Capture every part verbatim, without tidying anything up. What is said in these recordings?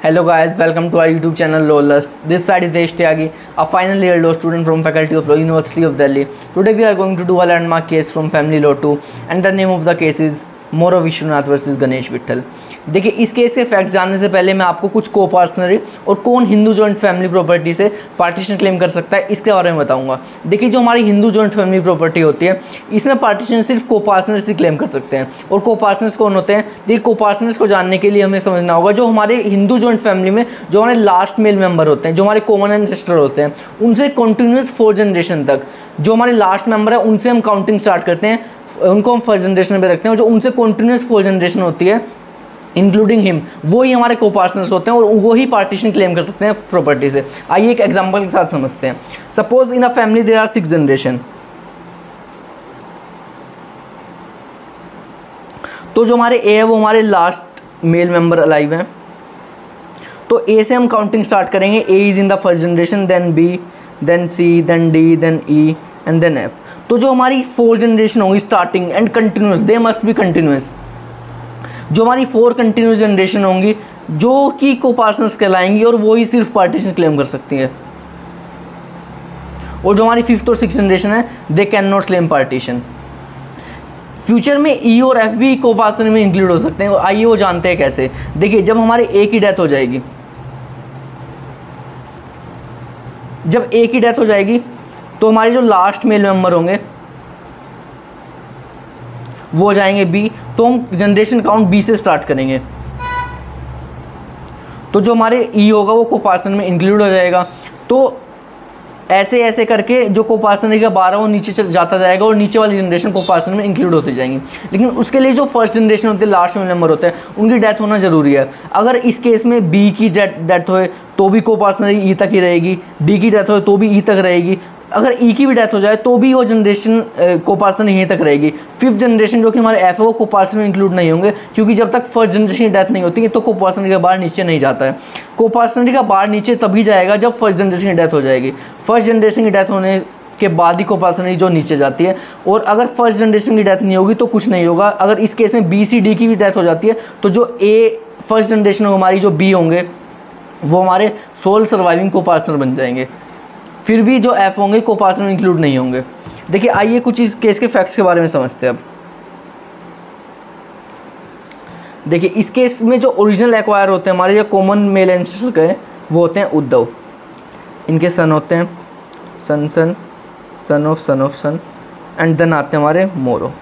Hello guys, welcome to our YouTube channel Law Lust. This side is Desh Tyagi, a final year law student from Faculty of Law, University of Delhi. Today we are going to do a landmark case from Family Law two and the name of the case is Moro Vishwanath versus Ganesh Vittal. देखिए, इस case के fact जानने से पहले मैं आपको कुछ को पार्टनरी और कौन हिंदू जॉइंट फैमिली प्रॉपर्टी से पार्टीशन क्लेम कर सकता है इसके बारे में बताऊंगा। देखिए, जो हमारी हिंदू जॉइंट फैमिली प्रॉपर्टी होती है इसमें पार्टीशन सिर्फ को पार्टनर्स ही क्लेम कर सकते हैं। और को पार्टनर्स कौन होते हैं? देखिए, को पार्टनर्स को जानने के लिए हमें समझना होगा जो हमारे हिंदू जॉइंट फैमिली में जो हमारे लास्ट मेल मेंबर होते हैं, जो हमारे कॉमन एंसेस्टर होते हैं, उनसे कंटिन्यूस फोर जनरेशन तक जो हमारे लास्ट मेंबर है उनसे हम काउंटिंग स्टार्ट करते हैं, उनको हम फर्स्ट जनरेशन में रखते हैं। जो उनसे कंटिन्यूस फोर जनरेशन होती है इंक्लूडिंग हिम, वो ही हमारे को पार्टनर्स होते हैं और वो ही पार्टीशन क्लेम कर सकते हैं प्रॉपर्टी से। आइए एक एग्जांपल के साथ समझते हैं। Suppose in a family there are six generation, तो जो हमारे ए है वो हमारे लास्ट मेल मेंबर अलाइव हैं, तो ए से हम काउंटिंग स्टार्ट करेंगे। A is in the first generation, then B, then C, then D, then E and then F. तो जो हमारी फोर जनरेशन होगी starting and continuous, they must be continuous. जो हमारी फोर कंटिन्यूस जनरेशन होंगी जो कि को पार्टनर्स कहलाएंगी और वो ही सिर्फ पार्टीशन क्लेम कर सकती है। और जो हमारी फिफ्थ और सिक्स जनरेशन है they can not claim partition. Future में ई और एफ भी को पार्टनर में इंक्लूड हो सकते हैं। आइए वो जानते हैं कैसे। देखिए, जब हमारे ए की डेथ हो जाएगी, जब ए की डेथ हो जाएगी तो हमारे जो लास्ट मेल मेंबर होंगे वो हो जाएंगे बी, तो हम जनरेशन काउंट बी से स्टार्ट करेंगे। तो जो हमारे ई होगा वो को पार्टनर में इंक्लूड हो जाएगा। तो ऐसे ऐसे करके जो को पार्टनर का बार है वो नीचे चल जाता जाएगा और नीचे वाली जनरेशन को पार्टनर में इंक्लूड होती जाएंगी। लेकिन उसके लिए जो फर्स्ट जनरेशन होती है, लास्ट में मेंबर होते हैं, उनकी डेथ होना जरूरी है। अगर इस केस में बी की डेथ होए तो भी को पार्टनर ई तक ही रहेगी, डी की डेथ होए तो भी ई तक रहेगी, अगर ई की भी डेथ हो जाए तो भी वो जनरेशन को पार्टनर यहीं तक रहेगी। फिफ्थ जनरेशन जो कि हमारे एफ है वो को पार्टनर में इंक्लूड नहीं होंगे, क्योंकि जब तक फर्स्ट जनरेशन की डेथ नहीं होती है तो को पार्टनर का बार नीचे नहीं जाता है। को पार्टनर का बार नीचे तभी जाएगा जब फर्स्ट जनरेशन की डेथ हो जाएगी। फर्स्ट जनरेशन की डेथ होने के बाद ही को पार्टनर जो नीचे जाती है। और अगर फर्स्ट जनरेशन की डेथ नहीं होगी तो कुछ नहीं होगा। अगर इस केस में बी सी डी की भी डेथ हो जाती है तो जो ए फर्स्ट जनरेशन हमारी जो बी होंगे वो हमारे सोल सर्वाइविंग को पार्टनर बन जाएंगे। फिर भी जो एफ होंगे को पार्टनर में इंक्लूड नहीं होंगे। देखिए, आइए कुछ इस केस के फैक्ट्स के बारे में समझते हैं अब। देखिए, इस केस में जो ओरिजिनल एक्वायर होते हैं हमारे जो कॉमन मेल एंसेस्टर के वो होते हैं उद्धव। इनके सन होते हैं son son son of son of son and then आते हैं हमारे मोरो।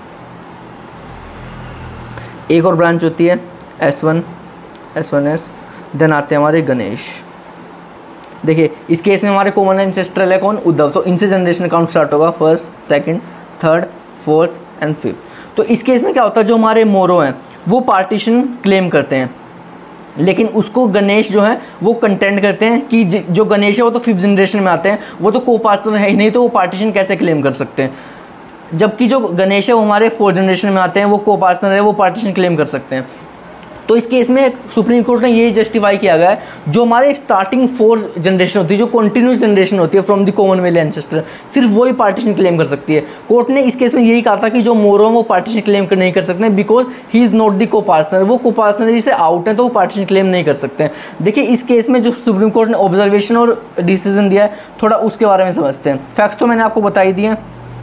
एक और ब्रांच होती है S one S one S, then आते हैं हमारे गणेश। देखिए, इस केस में हमारे कॉमन एंसेस्ट्रल है कौन? उद्धव। तो इनसे जनरेशन काउंट स्टार्ट होगा, first, second, third, fourth and fifth. तो इस केस में क्या होता है, जो हमारे मोरो हैं वो पार्टीशन क्लेम करते हैं, लेकिन उसको गणेश जो है वो कंटेंड करते हैं कि जो गणेश है वो तो फिफ्थ जनरेशन में आते हैं, वो तो को पार्टनर है ही नहीं, तो वो पार्टीशन कैसे क्लेम कर सकते हैं। जबकि जो गणेश है वो हमारे फोर्थ जनरेशन में आते हैं, वो को पार्टनर है, वो पार्टीशन क्लेम कर सकते हैं। तो इस केस में सुप्रीम कोर्ट ने ये जस्टिफाई किया गया है जो हमारे स्टार्टिंग फोर जनरेशन होती है, जो कंटिन्यूस जनरेशन होती है from the common male ancestor, सिर्फ वही पार्टीशन क्लेम कर सकती है। कोर्ट ने इस केस में यही कहा था कि जो मोरो है वो पार्टीशन क्लेम कर नहीं कर सकते हैं because he is not the co partner, वो को पार्टनर से आउट है तो वो पार्टीशन क्लेम नहीं कर सकते हैं। देखिए, इस केस में जो सुप्रीम कोर्ट ने ऑब्जर्वेशन और डिसीजन दिया है थोड़ा उसके बारे में समझते हैं। फैक्ट्स तो मैंने आपको बता ही दिए।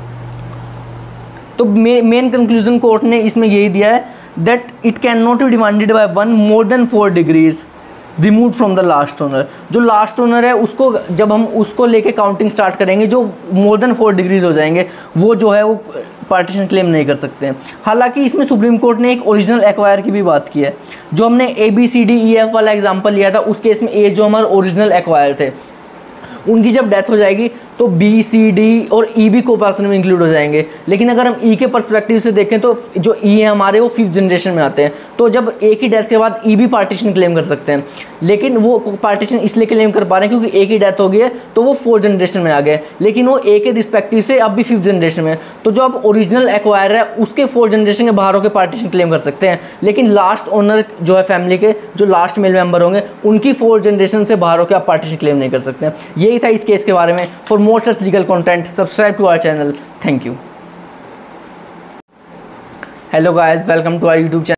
तो मेन कंक्लूजन कोर्ट ने इसमें यही दिया है that it cannot be demanded by one more than four degrees removed from the last owner। जो लास्ट ओनर है उसको जब हम उसको लेके काउंटिंग स्टार्ट करेंगे जो मोर देन फोर डिग्रीज हो जाएंगे वो जो है वो पार्टीशन क्लेम नहीं कर सकते हैं। हालांकि इसमें सुप्रीम कोर्ट ने एक ओरिजिनल एक्वायर की भी बात की है। जो हमने A B C D E F वाला एग्जाम्पल लिया था उस केस में ए जो हमारे ओरिजिनल एक्वायर थे उनकी जब डेथ हो जाएगी तो बी सी डी और ई भी को पार्टनर में इंक्लूड हो जाएंगे। लेकिन अगर हम ई के पर्सपेक्टिव से देखें तो जो ई है हमारे वो फिफ्थ जनरेशन में आते हैं, तो जब ए की डेथ के बाद ई भी पार्टीशन क्लेम कर सकते हैं। लेकिन वो पार्टीशन इसलिए क्लेम कर पा रहे हैं क्योंकि ए की डेथ हो गई है तो वो फोर्थ जनरेशन में आ गए, लेकिन वो ए के रिस्पेक्टिव से अब भी फिफ्थ जनरेशन में। तो जो अब ओरिजिनल एक्वायर है उसके फोर्थ जनरेशन के बाहर होकर पार्टीशन क्लेम कर सकते हैं, लेकिन लास्ट ओनर जो है फैमिली के जो लास्ट मेल मेंबर होंगे उनकी फोर्थ जनरेशन से बाहर होकर आप पार्टीशन क्लेम नहीं कर सकते हैं। यही था इस केस के बारे में। For more such legal content subscribe to our channel. Thank you. Hello guys, welcome to our YouTube channel.